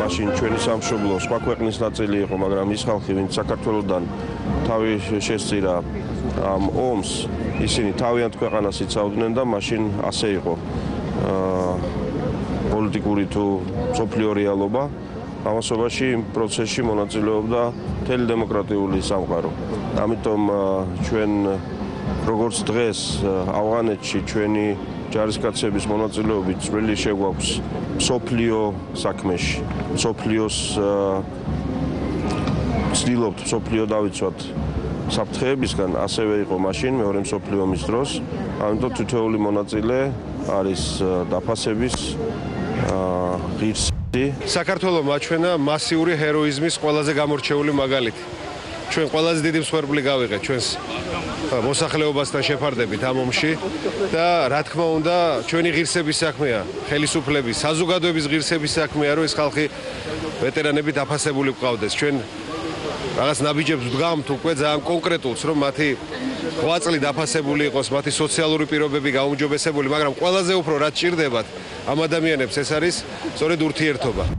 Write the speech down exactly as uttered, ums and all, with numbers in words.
მაშინ ჩვენი სამშობლო სხვა ქვეყნის ნაწილი იყო, მაგრამ ის ხალხი, ვინც საქართველოსდან თავი შესწირა ამ ომს, ისინი თავიანთ ქვეყანას იცავდნენ და მაშინ ასე იყო პოლიტიკური თუ სოფლიო რეალობა. ამასობაში იმ პროცესში მონაწილეობდა მთელი დემოკრატიული სამყარო. ამიტომ ჩვენ როგორც დღეს ავღანეთში ჩვენი ჯარისკაცების მონაწილეობით წვლილი შეგვაქვს სოფლიო საქმეში. სოფლიოს ცდილობთ სოფლიო დავიცვათ საფრთხეებისგან, ასევე იყო მაშინ მეორე მსოფლიო ომის დროს. ამიტომ თითოეული მონაწილე არის დაფასების ღირსი. საქართველო მაჩვენა მასიური ჰეროიზმის ყველაზე გამორჩეული მაგალითი. ჩვენ ყველაზე დიდი მსხვერპლი გავიღეთ ჩვენს მოსახლეობასთან შეფარდებით ამ ომში და რა თქმა უნდა ჩვენი ღირსების საქმეა, ხელისუფლების, საზოგადოების ღირსების საქმეა, რომ ეს ხალხი ვეტერანები დაფასებული გყავდეს. ჩვენ რაღაც ნაბიჯებს ვდგამთ უკვე ძალიან კონკრეტულს, რომ მათი ღვაწლი დაფასებული იყოს, მათი სოციალური პირობები გაუმჯობესებული, მაგრამ ყველაზე უფრო რაც ჭირდებათ ამ ადამიანებს ეს არის სწორედ ურთიერთობა.